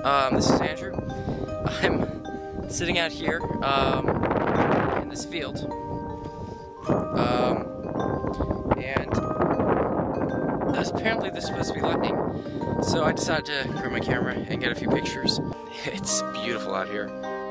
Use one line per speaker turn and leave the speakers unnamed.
This is Andrew. I'm sitting out here in this field, and apparently there's supposed to be lightning, so I decided to grab my camera and get a few pictures. It's beautiful out here.